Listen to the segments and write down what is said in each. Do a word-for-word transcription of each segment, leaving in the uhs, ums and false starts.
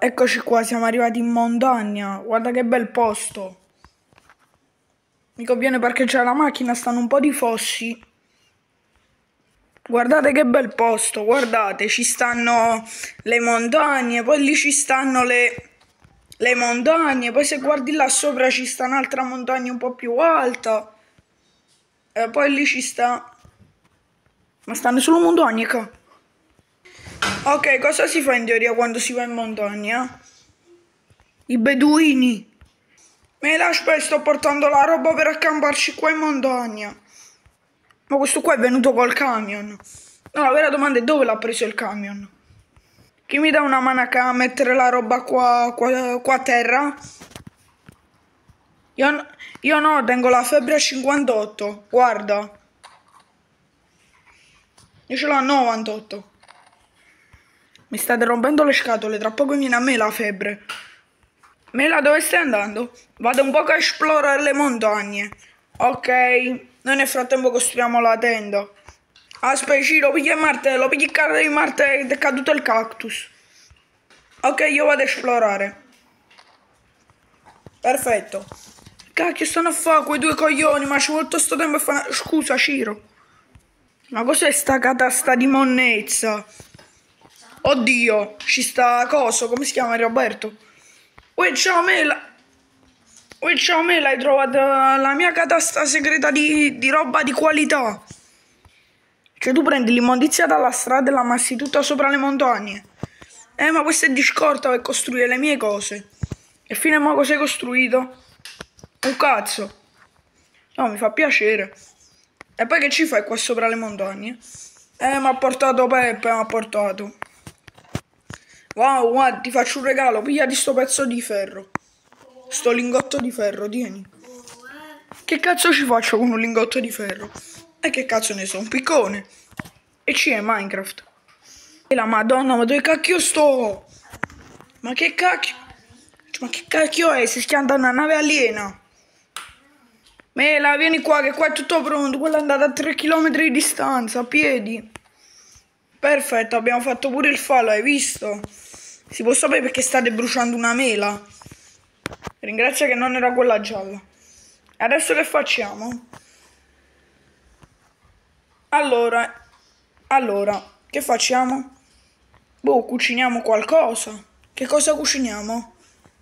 eccoci qua, siamo arrivati in montagna. Guarda che bel posto. Mi conviene parcheggiare la macchina, stanno un po' di fossi. Guardate che bel posto, guardate, ci stanno le montagne, poi lì ci stanno le, le montagne, poi se guardi là sopra ci sta un'altra montagna un po' più alta. E poi lì ci sta... Ma stanno solo montagne qua. Ok, cosa si fa in teoria quando si va in montagna? I beduini. Me la aspetta, sto portando la roba per accamparci qua in montagna. Ma questo qua è venuto col camion. No, la vera domanda è dove l'ha preso il camion? Chi mi dà una manaca a mettere la roba qua, qua, qua a terra? Io, io no, tengo la febbre a cinquantotto. Guarda. Io ce l'ho a novantotto. Mi state rompendo le scatole, tra poco viene a me la febbre. Mela, dove stai andando? Vado un po' a esplorare le montagne. Ok, noi nel frattempo costruiamo la tenda. Aspetta, Ciro, piglia il martello, piglia il carro di martello ed è caduto il cactus. Ok, io vado a esplorare. Perfetto. Cacchio, stanno a fare quei due coglioni, ma ci vuole tutto sto tempo a fare... Scusa, Ciro. Ma cos'è sta catasta di monnezza? Oddio, ci sta coso, come si chiama Roberto? Uè, ciao Mela! Uè, ciao Mela, hai trovato la mia catasta segreta di, di roba di qualità. Cioè tu prendi l'immondizia dalla strada e la massi tutta sopra le montagne. Eh, ma questa è di scorta per costruire le mie cose. E fino a mo' cosa hai costruito? Un cazzo. No, mi fa piacere. E poi che ci fai qua sopra le montagne? Eh, mi ha portato Peppe, mi ha portato. Wow, guarda, ti faccio un regalo, pigliati sto pezzo di ferro. Sto lingotto di ferro, tieni. Che cazzo ci faccio con un lingotto di ferro? E che cazzo ne so, un piccone. E ci è Minecraft. E la madonna, ma dove cacchio sto? Ma che cacchio? Ma che cacchio è? Si schianta una nave aliena. Mela, vieni qua, che qua è tutto pronto. Quella è andata a tre chilometri di distanza, a piedi. Perfetto, abbiamo fatto pure il fallo, hai visto? Si può sapere perché state bruciando una mela? Ringrazia che non era quella gialla. Adesso che facciamo? Allora, allora, che facciamo? Boh, cuciniamo qualcosa. Che cosa cuciniamo?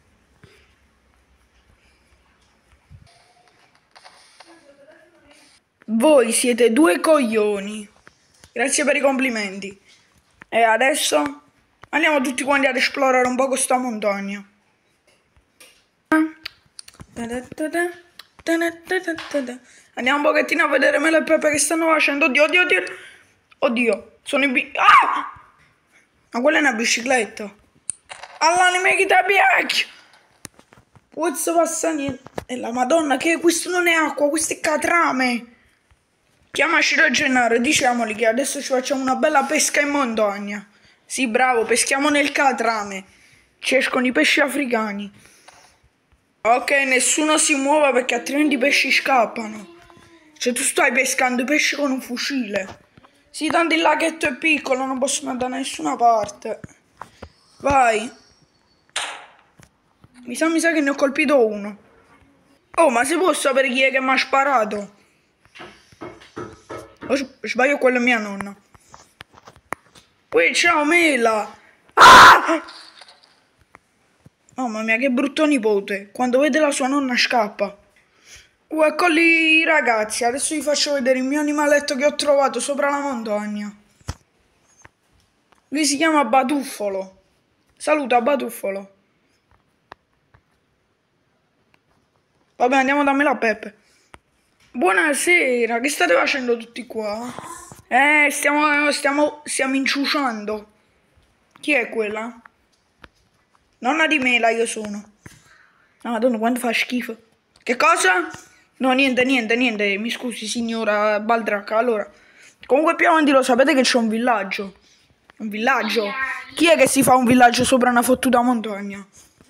Voi siete due coglioni. Grazie per i complimenti. E adesso andiamo tutti quanti ad esplorare un po' questa montagna. Andiamo un pochettino a vedere Mela e Peppe che stanno facendo. Oddio, oddio, oddio. Oddio, sono in bi... Ah! Ma quella è una bicicletta. All'anime che ti piace. Pozzo passa niente. E la madonna, che questo non è acqua, questo è catrame. Chiamaci da Gennaro, diciamogli che adesso ci facciamo una bella pesca in montagna. Sì, bravo, peschiamo nel catrame. Ci escono i pesci africani. Ok, nessuno si muova perché altrimenti i pesci scappano. Cioè tu stai pescando i pesci con un fucile. Sì, tanto il laghetto è piccolo, non possono andare da nessuna parte. Vai. Mi sa, mi sa che ne ho colpito uno. Oh, ma si può sapere chi è che mi ha sparato? O sbaglio, quella è mia nonna. Uè, ciao Mela. Ah! Mamma mia, che brutto nipote. Quando vede la sua nonna scappa. Uh, ecco lì i ragazzi. Adesso vi faccio vedere il mio animaletto che ho trovato sopra la montagna. Lui si chiama Batuffolo. Saluta Batuffolo. Vabbè, andiamo da Mela Peppe. Buonasera, che state facendo tutti qua? Eh, stiamo, stiamo, stiamo inciuciando. Chi è quella? Nonna di Mela io sono. No, madonna, quanto fa schifo. Che cosa? No, niente, niente, niente. Mi scusi, signora Baldracca. Allora, comunque più avanti lo sapete che c'è un villaggio. Un villaggio? Chi è che si fa un villaggio sopra una fottuta montagna?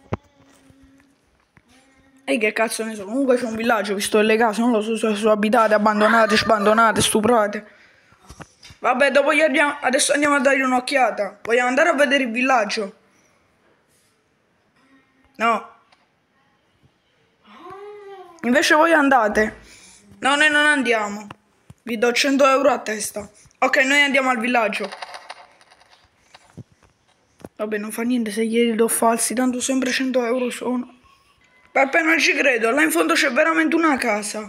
E che cazzo ne so, comunque c'è un villaggio, visto le case, non lo so se sono abitate, abbandonate, sbandonate, stuprate. Vabbè, dopo gli andiamo, adesso andiamo a dargli un'occhiata. Vogliamo andare a vedere il villaggio? No. Invece voi andate. No, noi non andiamo. Vi do cento euro a testa. Ok, noi andiamo al villaggio. Vabbè, non fa niente se glieli do falsi, tanto sempre cento euro sono. Peppe, non ci credo, là in fondo c'è veramente una casa.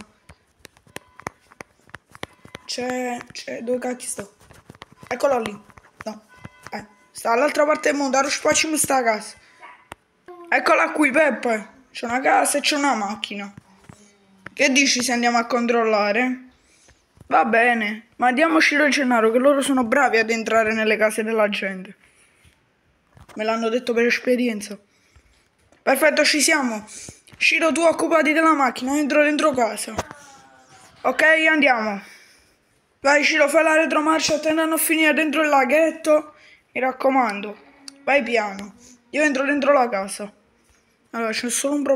C'è... c'è... dove cacchio sta? Eccolo lì. No. Eh, sta all'altra parte del mondo, ora facciamo sta casa. Eccola qui, Peppe. C'è una casa e c'è una macchina. Che dici se andiamo a controllare? Va bene, ma diamoci il Gennaro che loro sono bravi ad entrare nelle case della gente. Me l'hanno detto per esperienza. Perfetto, ci siamo. Ciro, tu occupati della macchina, entro dentro casa. Ok, andiamo. Vai Ciro, fai la retromarcia, attendendo a finire dentro il laghetto. Mi raccomando, vai piano. Io entro dentro la casa. Allora, c'è solo un problema.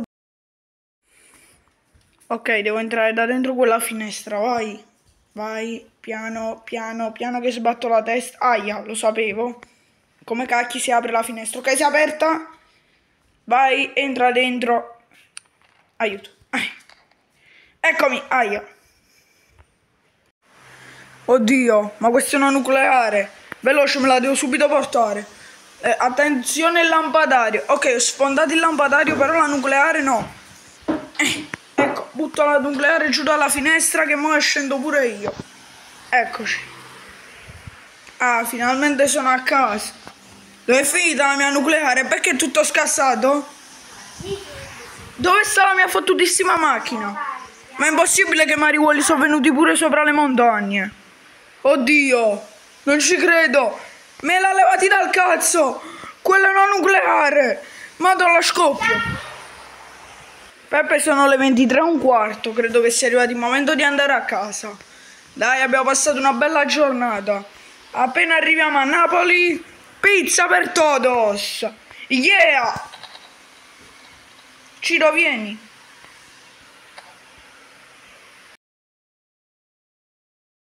Ok, devo entrare da dentro quella finestra, vai. Vai, piano, piano, piano che sbatto la testa. Aia, lo sapevo. Come cacchio si apre la finestra? Ok, si è aperta. Vai, entra dentro. Aiuto. Eccomi, aia. Oddio, ma questa è una nucleare. Veloce, me la devo subito portare. Eh, attenzione il lampadario. Ok, ho sfondato il lampadario, però la nucleare no. Eh, ecco, butto la nucleare giù dalla finestra che mo scendo pure io. Eccoci. Ah, finalmente sono a casa. Dove è finita la mia nucleare? Perché è tutto scassato? Dove sta la mia fottutissima macchina? Ma è impossibile che i mariuoli sono venuti pure sopra le montagne. Oddio, non ci credo. Me l'ha levati dal cazzo. Quella è una nucleare. Madonna, scoppio. Peppe, sono le ventitré e un quarto. Credo che sia arrivato il momento di andare a casa. Dai, abbiamo passato una bella giornata. Appena arriviamo a Napoli, pizza per todos. Yeah! Ciro, vieni.